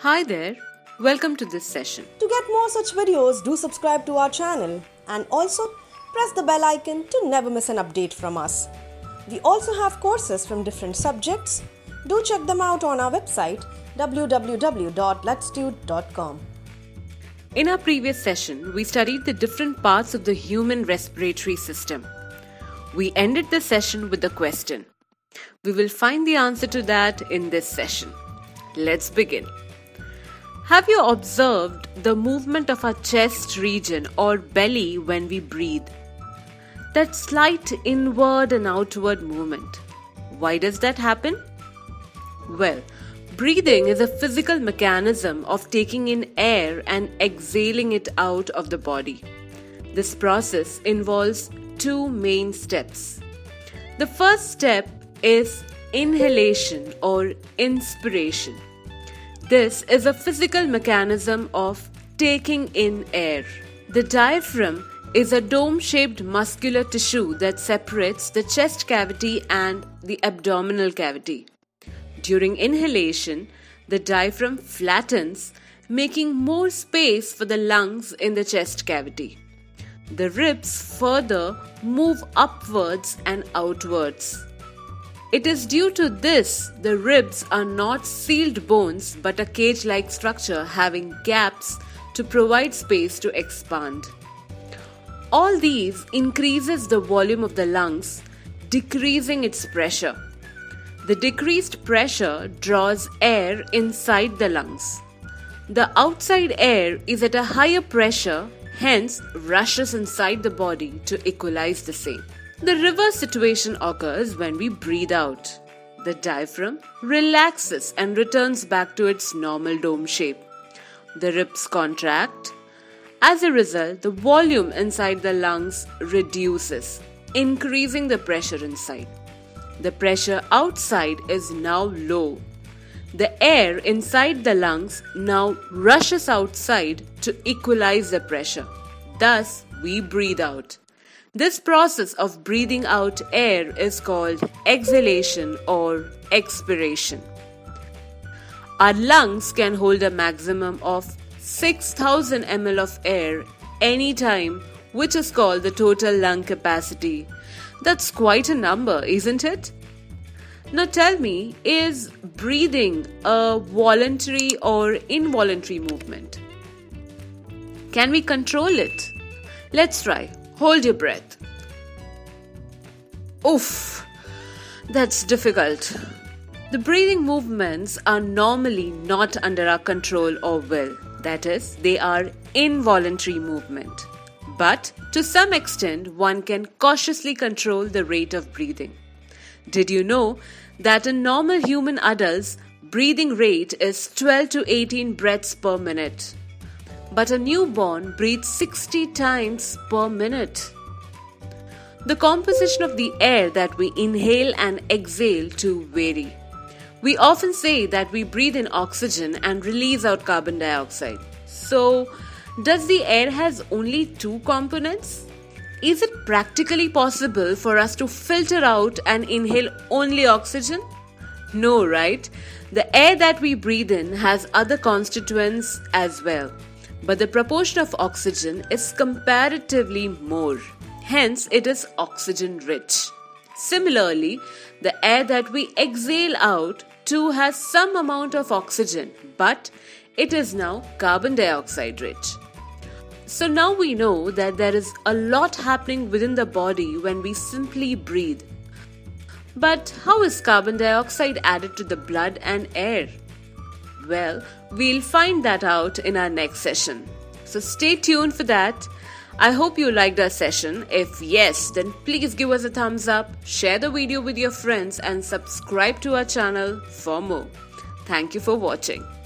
Hi there, welcome to this session. To get more such videos, do subscribe to our channel and also press the bell icon to never miss an update from us. We also have courses from different subjects. Do check them out on our website www.letstude.com. In our previous session, we studied the different parts of the human respiratory system. We ended the session with a question. We will find the answer to that in this session. Let's begin. Have you observed the movement of our chest region or belly when we breathe? That slight inward and outward movement. Why does that happen? Well, breathing is a physical mechanism of taking in air and exhaling it out of the body. This process involves two main steps. The first step is inhalation or inspiration. This is a physical mechanism of taking in air. The diaphragm is a dome-shaped muscular tissue that separates the chest cavity and the abdominal cavity. During inhalation, the diaphragm flattens, making more space for the lungs in the chest cavity. The ribs further move upwards and outwards. It is due to this the ribs are not sealed bones but a cage-like structure having gaps to provide space to expand. All these increases the volume of the lungs, decreasing its pressure. The decreased pressure draws air inside the lungs. The outside air is at a higher pressure, hence rushes inside the body to equalize the same. The reverse situation occurs when we breathe out. The diaphragm relaxes and returns back to its normal dome shape. The ribs contract. As a result, the volume inside the lungs reduces, increasing the pressure inside. The pressure outside is now low. The air inside the lungs now rushes outside to equalize the pressure. Thus, we breathe out. This process of breathing out air is called exhalation or expiration. Our lungs can hold a maximum of 6,000 ml of air anytime, which is called the total lung capacity. That's quite a number, isn't it? Now tell me, is breathing a voluntary or involuntary movement? Can we control it? Let's try. Hold your breath. Oof, that's difficult. The breathing movements are normally not under our control or will. That is, they are involuntary movement. But to some extent, one can cautiously control the rate of breathing. Did you know that in normal human adults, breathing rate is 12 to 18 breaths per minute? But a newborn breathes 60 times per minute. The composition of the air that we inhale and exhale to vary. We often say that we breathe in oxygen and release out carbon dioxide. So, does the air has only two components? Is it practically possible for us to filter out and inhale only oxygen? No, right? The air that we breathe in has other constituents as well. But the proportion of oxygen is comparatively more. Hence, it is oxygen rich. Similarly, the air that we exhale out too has some amount of oxygen, but it is now carbon dioxide rich. So now we know that there is a lot happening within the body when we simply breathe. But how is carbon dioxide added to the blood and air? Well, we'll find that out in our next session. So stay tuned for that. I hope you liked our session. If yes, then please give us a thumbs up, share the video with your friends and subscribe to our channel for more. Thank you for watching.